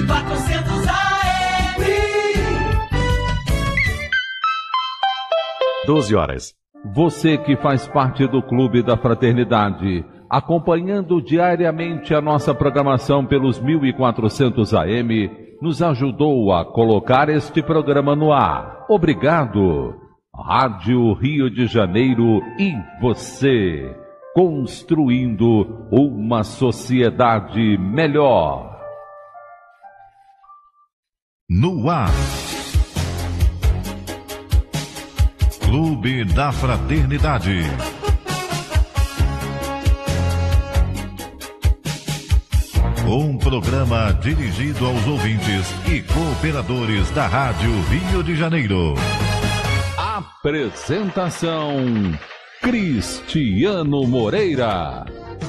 1400 AM. 12 horas. Você que faz parte do Clube da Fraternidade, acompanhando diariamente a nossa programação pelos 1400 AM, nos ajudou a colocar este programa no ar. Obrigado. Rádio Rio de Janeiro e você, construindo uma sociedade melhor. No ar. Clube da Fraternidade. Um programa dirigido aos ouvintes e cooperadores da Rádio Rio de Janeiro. Apresentação: Cristiano Moreira.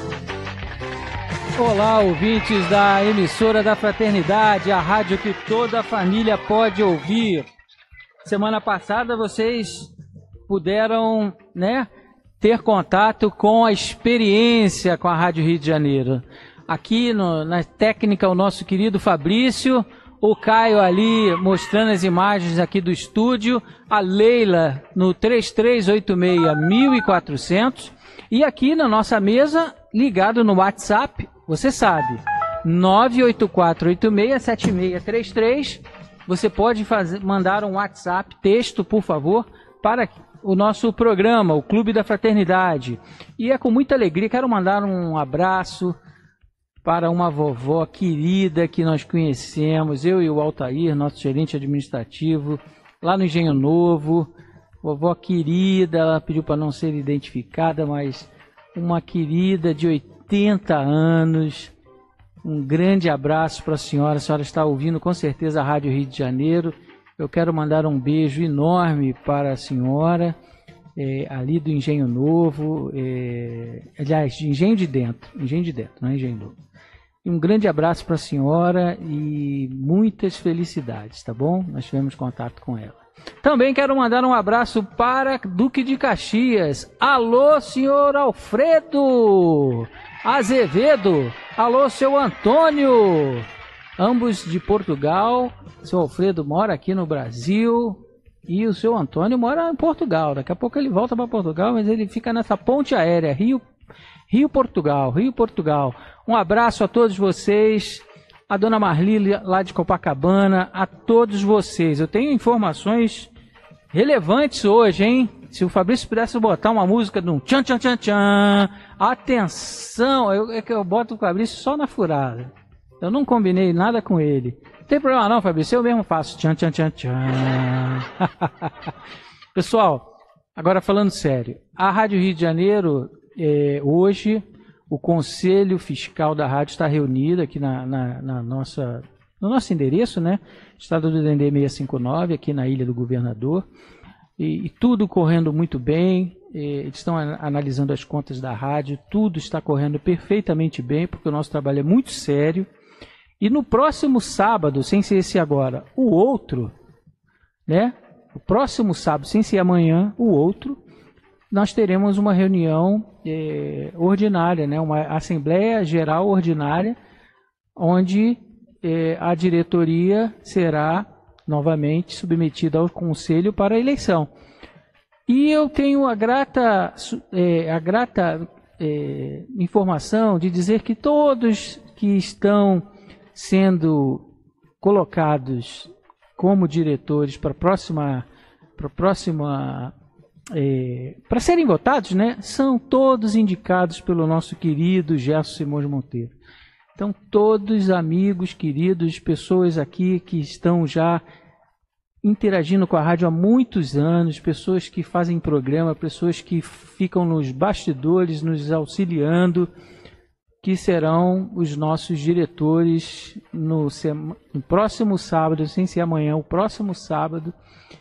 Olá, ouvintes da emissora da Fraternidade, a rádio que toda a família pode ouvir. Semana passada vocês puderam, ter contato com a experiência com a Rádio Rio de Janeiro. Aqui na técnica, o nosso querido Fabrício, o Caio ali mostrando as imagens aqui do estúdio, a Leila no 3386-1400 e aqui na nossa mesa, ligado no WhatsApp, você sabe, 984867633. Você pode mandar um WhatsApp, texto, por favor, para o nosso programa, o Clube da Fraternidade. E é com muita alegria, quero mandar um abraço para uma vovó querida que nós conhecemos, eu e o Altair, nosso gerente administrativo, lá no Engenho Novo. Vovó querida, ela pediu para não ser identificada, mas uma querida de 80 anos. Um grande abraço para a senhora está ouvindo com certeza a Rádio Rio de Janeiro. Eu quero mandar um beijo enorme para a senhora, ali do Engenho Novo, aliás, de Engenho de Dentro, não é Engenho Novo. E um grande abraço para a senhora e muitas felicidades, tá bom? Nós tivemos contato com ela. Também quero mandar um abraço para Duque de Caxias. Alô, senhor Alfredo Azevedo. Alô, seu Antônio. Ambos de Portugal. Seu Alfredo mora aqui no Brasil e o seu Antônio mora em Portugal. Daqui a pouco ele volta para Portugal, mas ele fica nessa ponte aérea, Rio-Portugal. Um abraço a todos vocês, a dona Marli lá de Copacabana, a todos vocês. Eu tenho informações relevantes hoje, hein? Se o Fabrício pudesse botar uma música de um tchan, tchan, tchan, tchan. Atenção, é que eu boto o Fabrício só na furada. Eu não combinei nada com ele. Não tem problema não, Fabrício, eu mesmo faço tchan, tchan, tchan, tchan. Pessoal, agora falando sério, a Rádio Rio de Janeiro, hoje, o Conselho Fiscal da Rádio está reunido aqui no nosso endereço, Estado do Dendê 659, aqui na Ilha do Governador, e tudo correndo muito bem. Eles estão analisando as contas da rádio, tudo está correndo perfeitamente bem, porque o nosso trabalho é muito sério. E no próximo sábado, sem ser esse agora, o outro, o próximo sábado, sem ser amanhã, o outro, nós teremos uma reunião ordinária, uma Assembleia Geral Ordinária, onde a diretoria será novamente submetida ao Conselho para a eleição. E eu tenho a grata informação de dizer que todos que estão sendo colocados como diretores para para serem votados, são todos indicados pelo nosso querido Gerson Simões Monteiro. Então, todos amigos, queridos, pessoas aqui que estão já interagindo com a rádio há muitos anos, pessoas que fazem programa, pessoas que ficam nos bastidores, nos auxiliando, que serão os nossos diretores no próximo sábado, sem ser amanhã, o próximo sábado.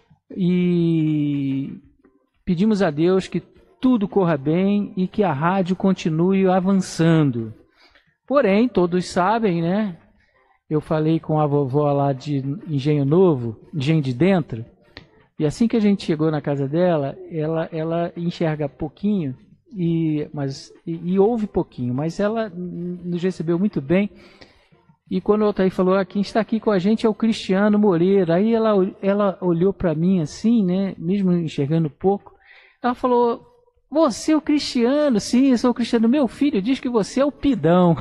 E pedimos a Deus que tudo corra bem e que a rádio continue avançando. Porém, todos sabem, Eu falei com a vovó lá de Engenho Novo, Engenho de Dentro, e assim que a gente chegou na casa dela, ela enxerga pouquinho e ouve pouquinho, mas ela nos recebeu muito bem. E quando o Altair falou, quem está aqui com a gente é o Cristiano Moreira. Aí ela olhou para mim assim, né, mesmo enxergando pouco. Ela falou, você é o Cristiano? Sim, eu sou o Cristiano. Meu filho diz que você é o Pidão.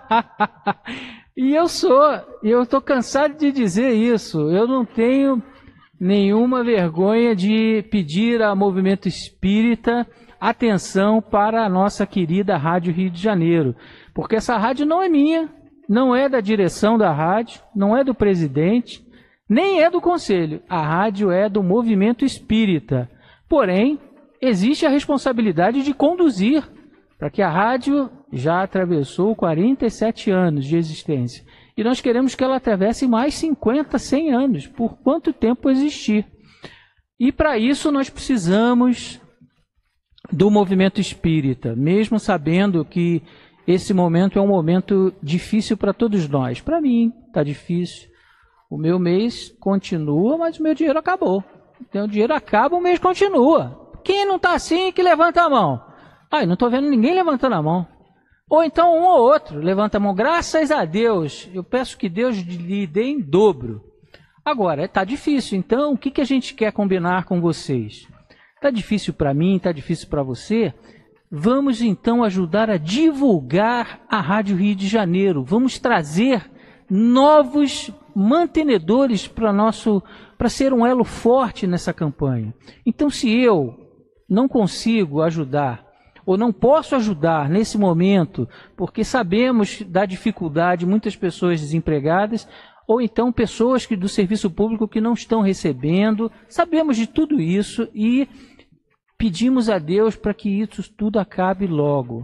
E eu estou cansado de dizer isso. Eu não tenho nenhuma vergonha de pedir ao movimento espírita atenção para a nossa querida Rádio Rio de Janeiro. Porque essa rádio não é minha. Não é da direção da rádio, não é do presidente, nem é do conselho. A rádio é do movimento espírita. Porém, existe a responsabilidade de conduzir, para que a rádio já atravessou 47 anos de existência. E nós queremos que ela atravesse mais 50, 100 anos, por quanto tempo existir. E para isso nós precisamos do movimento espírita, mesmo sabendo que esse momento é um momento difícil para todos nós. Para mim, está difícil. O meu mês continua, mas o meu dinheiro acabou. Então, o dinheiro acaba, o mês continua. Quem não está assim, que levanta a mão. Eu não estou vendo ninguém levantando a mão. Ou então um ou outro levanta a mão. Graças a Deus, eu peço que Deus lhe dê em dobro. Agora, está difícil. Então, o que a gente quer combinar com vocês? Está difícil para mim, está difícil para você? Vamos então ajudar a divulgar a Rádio Rio de Janeiro. Vamos trazer novos mantenedores para ser um elo forte nessa campanha. Então, se eu não consigo ajudar, ou não posso ajudar nesse momento, porque sabemos da dificuldade, muitas pessoas desempregadas, ou então pessoas do serviço público que não estão recebendo, sabemos de tudo isso e pedimos a Deus para que isso tudo acabe logo,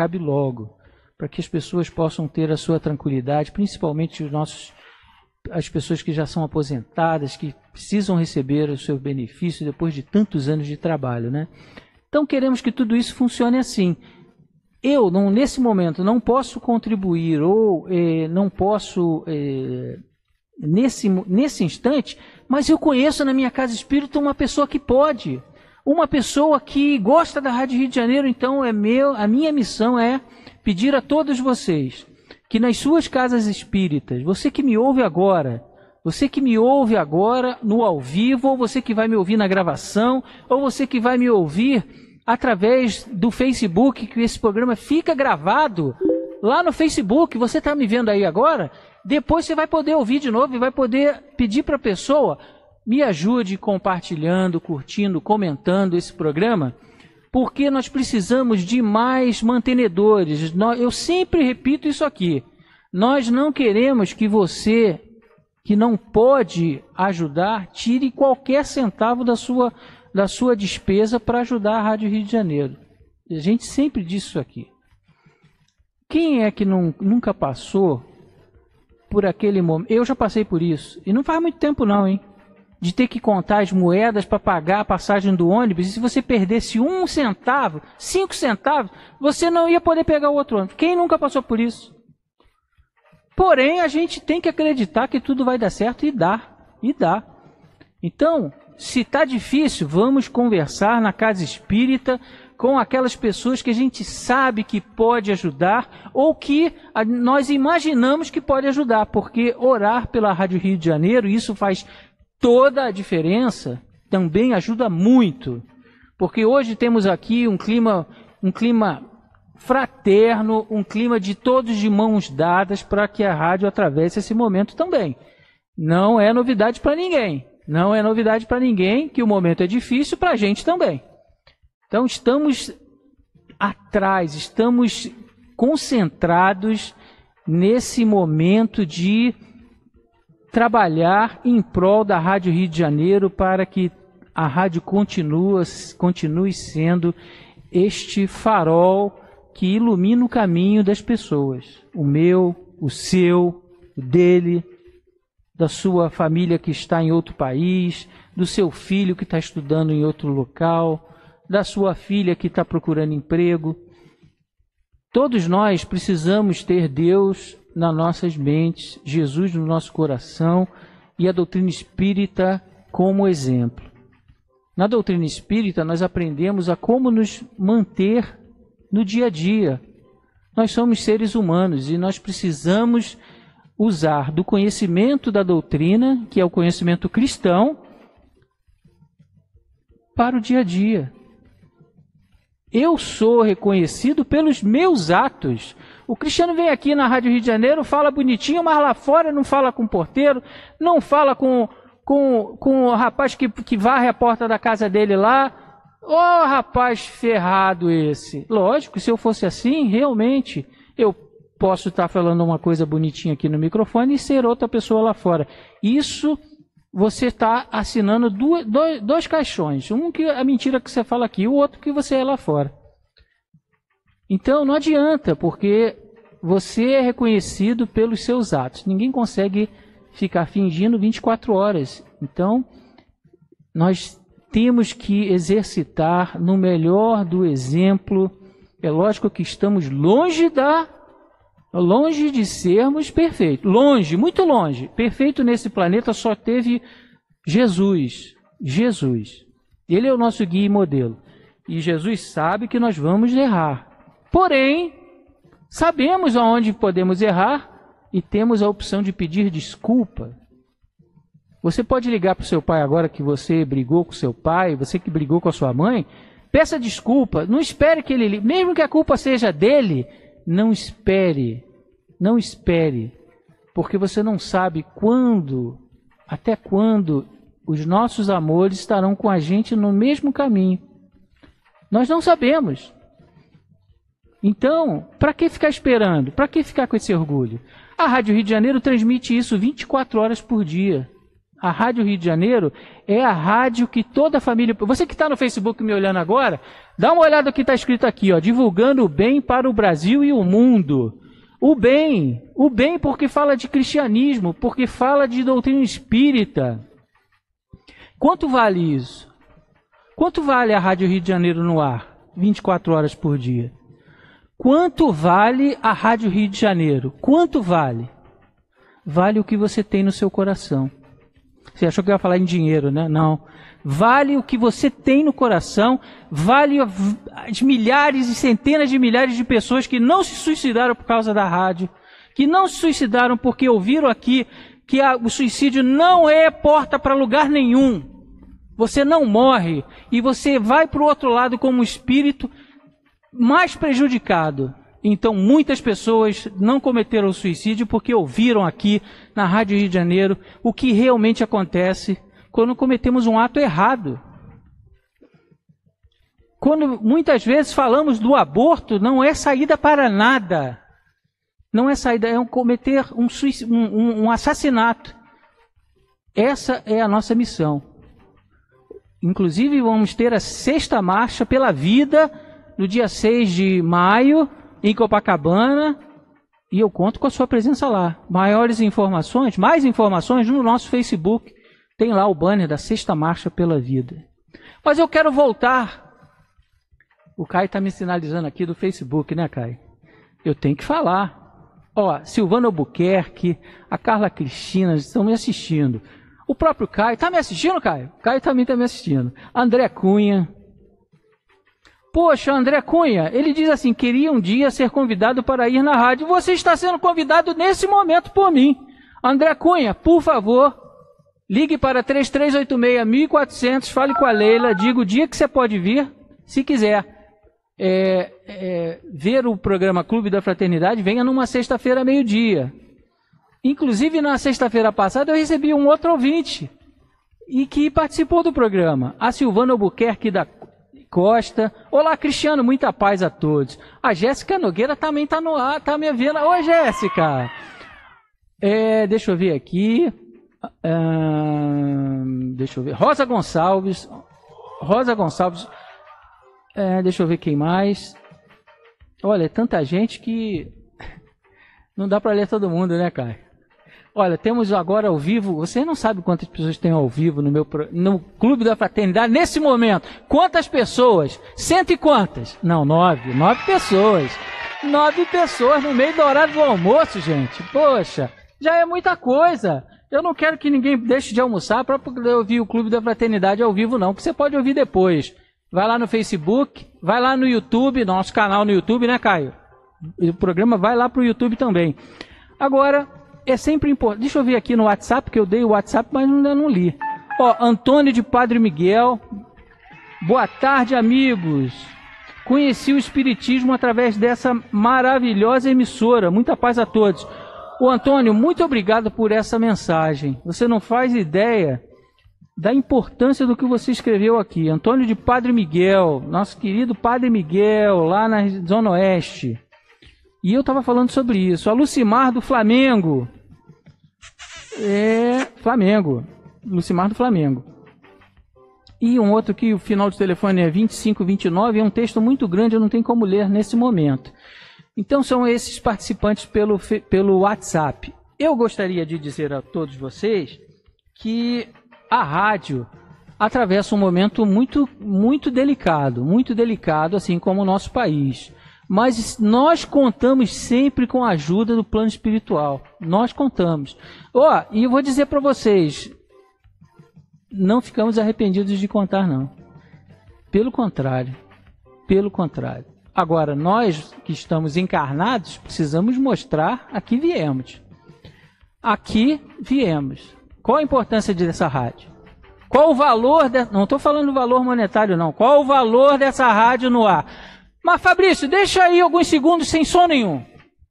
para que as pessoas possam ter a sua tranquilidade, principalmente as pessoas que já são aposentadas, que precisam receber o seu benefício depois de tantos anos de trabalho, né? Então queremos que tudo isso funcione assim. Eu, nesse momento, não posso contribuir ou não posso, nesse instante, mas eu conheço na minha casa espírita uma pessoa que pode. Uma pessoa que gosta da Rádio Rio de Janeiro, então a minha missão é pedir a todos vocês que nas suas casas espíritas, você que me ouve agora no ao vivo, ou você que vai me ouvir na gravação, ou você que vai me ouvir através do Facebook, que esse programa fica gravado lá no Facebook, você está me vendo aí agora, depois você vai poder ouvir de novo e vai poder pedir para a pessoa, me ajude compartilhando, curtindo, comentando esse programa, porque nós precisamos de mais mantenedores. Eu sempre repito isso aqui. Nós não queremos que você, que não pode ajudar, tire qualquer centavo da sua despesa para ajudar a Rádio Rio de Janeiro. A gente sempre diz isso aqui. Quem é que nunca passou por aquele momento? Eu já passei por isso. E não faz muito tempo não, hein? De ter que contar as moedas para pagar a passagem do ônibus, e se você perdesse 1 centavo, 5 centavos, você não ia poder pegar o outro ônibus. Quem nunca passou por isso? Porém, a gente tem que acreditar que tudo vai dar certo, e dá. Então, se está difícil, vamos conversar na casa espírita com aquelas pessoas que a gente sabe que pode ajudar, ou que nós imaginamos que pode ajudar, porque orar pela Rádio Rio de Janeiro, isso faz toda a diferença, também ajuda muito, porque hoje temos aqui um clima fraterno, um clima de todos de mãos dadas para que a rádio atravesse esse momento também. Não é novidade para ninguém, que o momento é difícil para a gente também. Então estamos atrás, estamos concentrados nesse momento de trabalhar em prol da Rádio Rio de Janeiro para que a rádio continue sendo este farol que ilumina o caminho das pessoas. O meu, o seu, o dele, da sua família que está em outro país, do seu filho que está estudando em outro local, da sua filha que está procurando emprego. Todos nós precisamos ter Deus nas nossas mentes, Jesus no nosso coração e a doutrina espírita como exemplo. Na doutrina espírita nós aprendemos a como nos manter no dia a dia. Nós somos seres humanos e nós precisamos usar do conhecimento da doutrina, que é o conhecimento cristão, para o dia a dia. Eu sou reconhecido pelos meus atos. O Cristiano vem aqui na Rádio Rio de Janeiro, fala bonitinho, mas lá fora não fala com o porteiro, não fala com o rapaz que varre a porta da casa dele lá. Ô, rapaz ferrado esse. Lógico, se eu fosse assim, realmente, eu posso estar falando uma coisa bonitinha aqui no microfone e ser outra pessoa lá fora. Isso, você está assinando dois caixões. Um que é a mentira que você fala aqui, o outro que você é lá fora. Então, não adianta, porque você é reconhecido pelos seus atos. Ninguém consegue ficar fingindo 24 horas. Então, nós temos que exercitar no melhor do exemplo. É lógico que estamos longe de sermos perfeitos. Longe, muito longe. Perfeito nesse planeta só teve Jesus. Jesus. Ele é o nosso guia e modelo. E Jesus sabe que nós vamos errar. Porém, sabemos aonde podemos errar e temos a opção de pedir desculpa. Você pode ligar para o seu pai agora que você brigou com seu pai, você que brigou com a sua mãe, peça desculpa, não espere que ele ligue, mesmo que a culpa seja dele, não espere, porque você não sabe até quando os nossos amores estarão com a gente no mesmo caminho. Nós não sabemos. Então, para que ficar esperando? Para que ficar com esse orgulho? A Rádio Rio de Janeiro transmite isso 24 horas por dia. A Rádio Rio de Janeiro é a rádio que toda a família... Você que está no Facebook me olhando agora, dá uma olhada no que está escrito aqui, ó, divulgando o bem para o Brasil e o mundo. O bem porque fala de cristianismo, porque fala de doutrina espírita. Quanto vale isso? Quanto vale a Rádio Rio de Janeiro no ar, 24 horas por dia? Quanto vale a Rádio Rio de Janeiro? Quanto vale? Vale o que você tem no seu coração. Você achou que eu ia falar em dinheiro, né? Não. Vale o que você tem no coração, vale as milhares e centenas de milhares de pessoas que não se suicidaram por causa da rádio, que não se suicidaram porque ouviram aqui que o suicídio não é porta para lugar nenhum. Você não morre e você vai para o outro lado como um espírito mais prejudicado. Então, muitas pessoas não cometeram suicídio porque ouviram aqui na Rádio Rio de Janeiro o que realmente acontece quando cometemos um ato errado. Quando muitas vezes falamos do aborto, não é saída para nada. Não é saída, é cometer um assassinato. Essa é a nossa missão. Inclusive, vamos ter a 6ª Marcha pela Vida no dia 6 de maio, em Copacabana, e eu conto com a sua presença lá. Mais informações no nosso Facebook. Tem lá o banner da 6ª Marcha pela Vida. Mas eu quero voltar. O Caio está me sinalizando aqui do Facebook, né, Caio? Eu tenho que falar. Ó, Silvana Albuquerque, a Carla Cristina estão me assistindo. O próprio Caio. Está me assistindo, Caio? O Caio também está me assistindo. André Cunha. Poxa, André Cunha, ele diz assim, queria um dia ser convidado para ir na rádio. Você está sendo convidado nesse momento por mim. André Cunha, por favor, ligue para 3386-1400, fale com a Leila, diga o dia que você pode vir, se quiser. Ver o programa Clube da Fraternidade, venha numa sexta-feira, meio-dia. Inclusive, na sexta-feira passada, eu recebi um outro ouvinte e que participou do programa, a Silvana Albuquerque da Costa. Olá, Cristiano, muita paz a todos. A Jéssica Nogueira também está no ar, está me vendo. Oi, Jéssica. Deixa eu ver aqui. Deixa eu ver. Rosa Gonçalves. Deixa eu ver quem mais. Olha, é tanta gente que não dá para ler todo mundo, né, Caio? Olha, temos agora ao vivo, você não sabe quantas pessoas tem ao vivo no Clube da Fraternidade nesse momento. Quantas pessoas? 100 e quantas? Não, 9 pessoas. 9 pessoas no meio do horário do almoço, gente. Poxa, já é muita coisa. Eu não quero que ninguém deixe de almoçar para poder ouvir o Clube da Fraternidade ao vivo, não, que você pode ouvir depois. Vai lá no Facebook, vai lá no YouTube, nosso canal no YouTube, né, Caio? O programa vai lá para o YouTube também. Agora, é sempre importante. Deixa eu ver aqui no WhatsApp, que eu dei o WhatsApp, mas ainda não li. Ó, Antônio de Padre Miguel. Boa tarde, amigos. Conheci o Espiritismo através dessa maravilhosa emissora. Muita paz a todos. Ô Antônio, muito obrigado por essa mensagem. Você não faz ideia da importância do que você escreveu aqui. Antônio de Padre Miguel, nosso querido Padre Miguel, lá na Zona Oeste. E eu estava falando sobre isso. A Lucimar do Flamengo. Flamengo. Lucimar do Flamengo. E um outro que o final do telefone é 2529, é um texto muito grande, eu não tenho como ler nesse momento. Então são esses participantes pelo WhatsApp. Eu gostaria de dizer a todos vocês que a rádio atravessa um momento muito delicado, assim como o nosso país. Mas nós contamos sempre com a ajuda do plano espiritual. Nós contamos. E eu vou dizer para vocês, não ficamos arrependidos de contar, não. Pelo contrário. Agora, nós que estamos encarnados, precisamos mostrar a que viemos. Aqui viemos. Qual a importância dessa rádio? Qual o valor... Não estou falando do valor monetário, não. Qual o valor dessa rádio no ar? Mas, Fabrício, deixa aí alguns segundos sem som nenhum.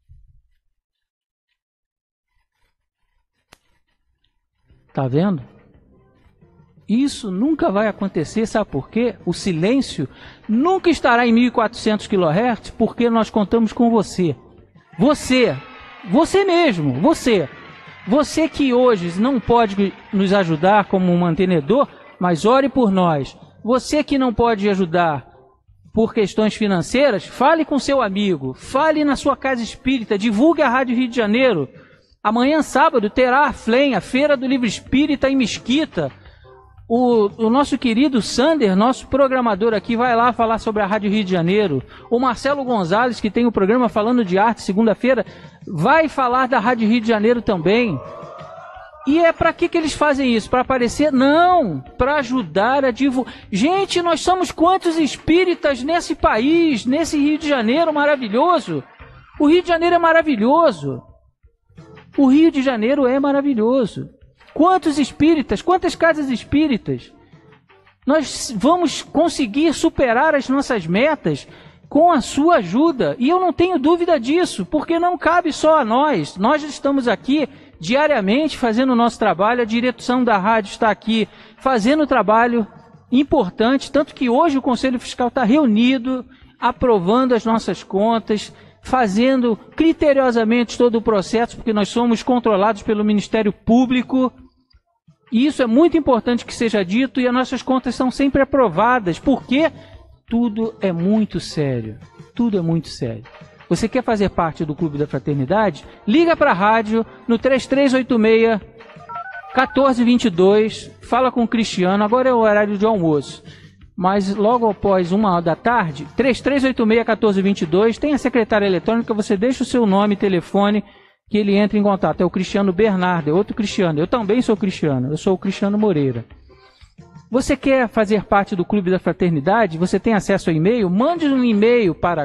Tá vendo? Isso nunca vai acontecer, sabe por quê? O silêncio nunca estará em 1400 kHz, porque nós contamos com você. Você mesmo, você. Você que hoje não pode nos ajudar como um mantenedor, mas ore por nós. Você que não pode ajudar por questões financeiras, fale com seu amigo, fale na sua casa espírita, divulgue a Rádio Rio de Janeiro. Amanhã, sábado, terá a FLEM, a Feira do Livro Espírita em Mesquita. O nosso querido Sander, nosso programador aqui, vai lá falar sobre a Rádio Rio de Janeiro. O Marcelo Gonzalez, que tem o programa Falando de Arte, segunda-feira, vai falar da Rádio Rio de Janeiro também. E é para que eles fazem isso? Para aparecer? Não! Para ajudar a divulgar. Gente, nós somos quantos espíritas nesse país, nesse Rio de Janeiro maravilhoso? O Rio de Janeiro é maravilhoso. O Rio de Janeiro é maravilhoso. Quantos espíritas, quantas casas espíritas? Nós vamos conseguir superar as nossas metas com a sua ajuda. E eu não tenho dúvida disso, porque não cabe só a nós. Nós estamos aqui diariamente fazendo o nosso trabalho. A direção da rádio está aqui fazendo trabalho importante. Tanto que hoje o Conselho Fiscal está reunido, aprovando as nossas contas, fazendo criteriosamente todo o processo, porque nós somos controlados pelo Ministério Público. E isso é muito importante que seja dito, e as nossas contas são sempre aprovadas, porque tudo é muito sério. Tudo é muito sério. Você quer fazer parte do Clube da Fraternidade? Liga para a rádio no 3386-1422, fala com o Cristiano, agora é o horário de almoço. Mas logo após 1h da tarde, 3386-1422, tem a secretária eletrônica, você deixa o seu nome e telefone, que ele entra em contato. É o Cristiano Bernardo, é outro Cristiano. Eu também sou Cristiano, eu sou o Cristiano Moreira. Você quer fazer parte do Clube da Fraternidade? Você tem acesso ao e-mail? Mande um e-mail para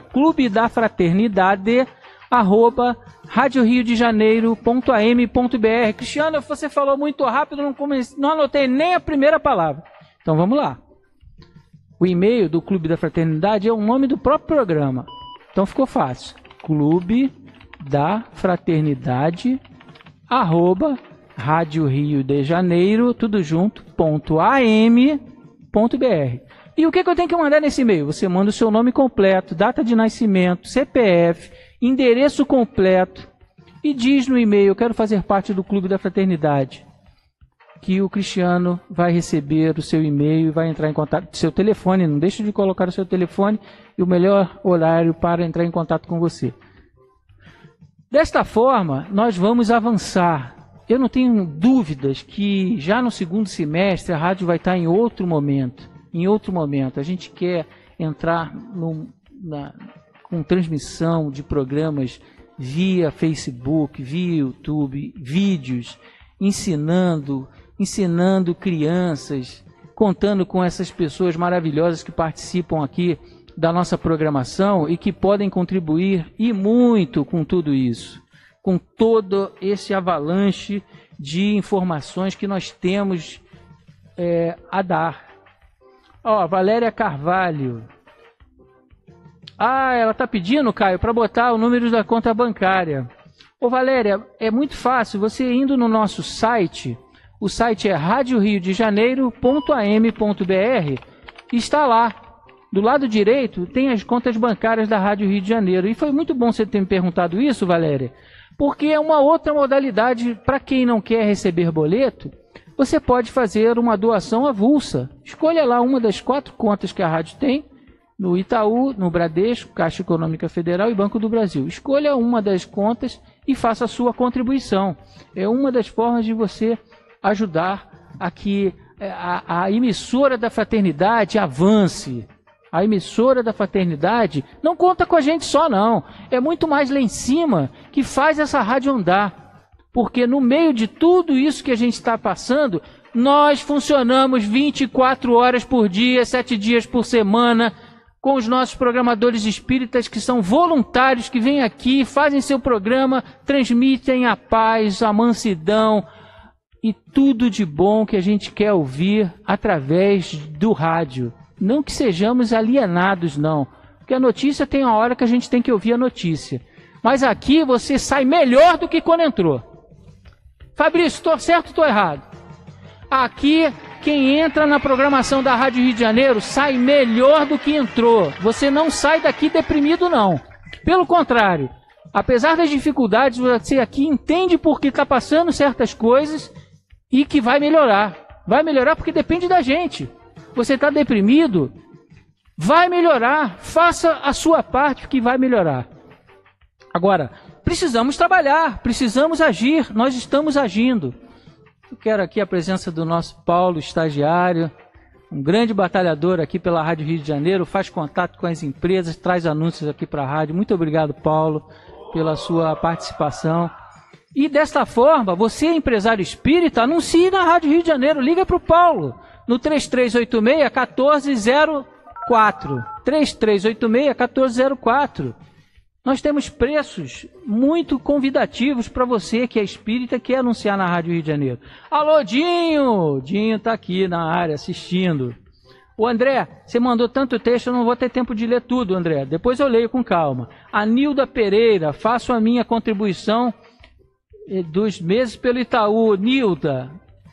clubedafraternidade@radioriodejaneiro.am.br. Cristiano, você falou muito rápido, não anotei nem a primeira palavra. Então vamos lá. O e-mail do Clube da Fraternidade é o nome do próprio programa. Então ficou fácil. Clube da Fraternidade @Rádio Rio de Janeiro, tudo junto, .am.br. E o que eu tenho que mandar nesse e-mail? Você manda o seu nome completo, data de nascimento, CPF, endereço completo e diz no e-mail: eu quero fazer parte do Clube da Fraternidade. Que o Cristiano vai receber o seu e-mail e vai entrar em contato, seu telefone, não deixe de colocar o seu telefone e o melhor horário para entrar em contato com você. Desta forma, nós vamos avançar. Eu não tenho dúvidas que já no segundo semestre a rádio vai estar em outro momento. A gente quer entrar com transmissão de programas via Facebook, via YouTube, vídeos, ensinando crianças, contando com essas pessoas maravilhosas que participam aqui da nossa programação e que podem contribuir e muito com tudo isso. com todo esse avalanche de informações que nós temos a dar. Ó, Valéria Carvalho. Ela está pedindo, Caio, para botar o número da conta bancária. Ô Valéria, é muito fácil, você indo no nosso site, o site é radioriodejaneiro.am.br, está lá. Do lado direito tem as contas bancárias da Rádio Rio de Janeiro. E foi muito bom você ter me perguntado isso, Valéria, porque é uma outra modalidade para quem não quer receber boleto. Você pode fazer uma doação avulsa. Escolha lá uma das 4 contas que a rádio tem, no Itaú, no Bradesco, Caixa Econômica Federal e Banco do Brasil. Escolha uma das contas e faça a sua contribuição. É uma das formas de você ajudar a que a emissora da Fraternidade avance. A emissora da Fraternidade não conta com a gente só, não. É muito mais lá em cima que faz essa rádio andar. Porque no meio de tudo isso que a gente está passando, nós funcionamos 24 horas por dia, 7 dias por semana, com os nossos programadores espíritas que são voluntários, que vêm aqui, fazem seu programa, transmitem a paz, a mansidão e tudo de bom que a gente quer ouvir através do rádio. Não que sejamos alienados, não. Porque a notícia tem uma hora que a gente tem que ouvir a notícia. Mas aqui você sai melhor do que quando entrou. Fabrício, estou certo ou estou errado? Aqui, quem entra na programação da Rádio Rio de Janeiro sai melhor do que entrou. Você não sai daqui deprimido, não. Pelo contrário, apesar das dificuldades, você aqui entende por que está passando certas coisas e que vai melhorar. Vai melhorar porque depende da gente. Você está deprimido? Vai melhorar. Faça a sua parte que vai melhorar. Agora, precisamos trabalhar, precisamos agir. Nós estamos agindo. Eu quero aqui a presença do nosso Paulo, estagiário, um grande batalhador aqui pela Rádio Rio de Janeiro, faz contato com as empresas, traz anúncios aqui para a rádio. Muito obrigado, Paulo, pela sua participação. E desta forma, você, empresário espírita, anuncie na Rádio Rio de Janeiro. Liga para o Paulo no 3386-1404. 3386-1404. Nós temos preços muito convidativos para você que é espírita, quer anunciar na Rádio Rio de Janeiro. Alô, Dinho! Dinho está aqui na área assistindo. O André, você mandou tanto texto, eu não vou ter tempo de ler tudo, André. Depois eu leio com calma. A Nilda Pereira, faço a minha contribuição dos meses pelo Itaú. Nilda,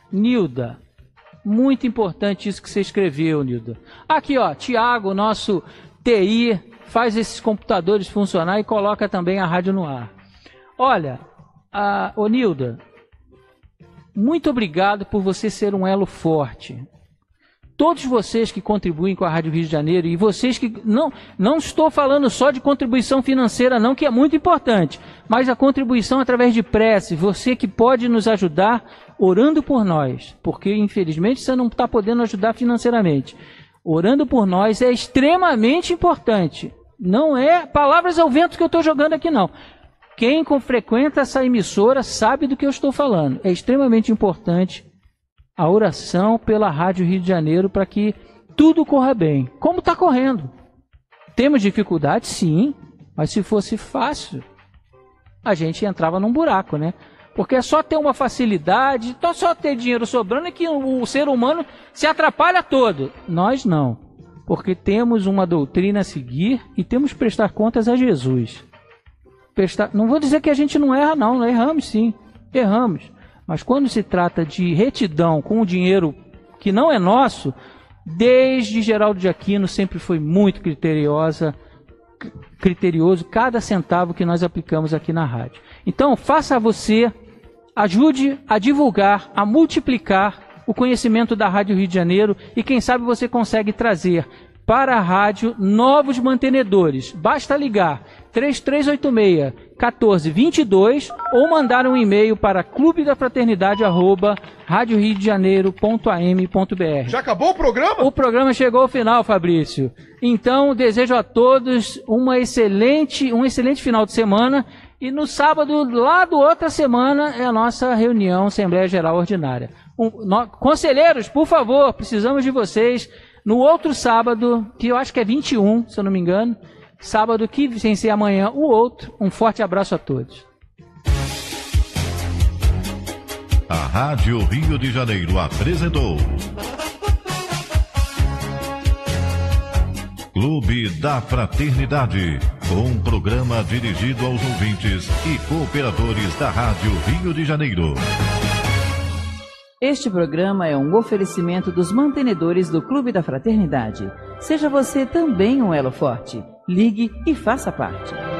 muito importante isso que você escreveu, Nilda. Aqui, ó, Tiago, nosso TI, faz esses computadores funcionar e coloca também a rádio no ar. Olha, ô Nilda, muito obrigado por você ser um elo forte. Todos vocês que contribuem com a Rádio Rio de Janeiro, e vocês que... Não estou falando só de contribuição financeira não, que é muito importante, mas a contribuição através de prece, você que pode nos ajudar orando por nós, porque infelizmente você não está podendo ajudar financeiramente. Orando por nós é extremamente importante. Não é palavras ao vento que eu estou jogando aqui, não. Quem frequenta essa emissora sabe do que eu estou falando. É extremamente importante a oração pela Rádio Rio de Janeiro para que tudo corra bem. Como está correndo? Temos dificuldades? Sim. Mas se fosse fácil, a gente entrava num buraco, né? Porque é só ter uma facilidade, só ter dinheiro sobrando que o ser humano se atrapalha todo. Nós não. Porque temos uma doutrina a seguir e temos que prestar contas a Jesus. Não vou dizer que a gente não erra, não. Erramos sim, erramos. Mas quando se trata de retidão com o dinheiro que não é nosso, desde Geraldo de Aquino sempre foi muito criterioso cada centavo que nós aplicamos aqui na rádio. Então, faça você, ajude a divulgar, a multiplicar o conhecimento da Rádio Rio de Janeiro e quem sabe você consegue trazer para a rádio novos mantenedores. Basta ligar 3386-1422 ou mandar um e-mail para clubedafraternidade@radioriodejaneiro.am.br. Já acabou o programa? O programa chegou ao final, Fabrício. Então, desejo a todos um excelente final de semana. E no sábado, lá do outra semana, é a nossa reunião Assembleia Geral Ordinária. Conselheiros, por favor, precisamos de vocês. No outro sábado, que eu acho que é 21, se eu não me engano, sábado que sem ser amanhã, o outro. Um forte abraço a todos. A Rádio Rio de Janeiro apresentou Clube da Fraternidade, um programa dirigido aos ouvintes e cooperadores da Rádio Rio de Janeiro. Este programa é um oferecimento dos mantenedores do Clube da Fraternidade. Seja você também um elo forte. Ligue e faça parte.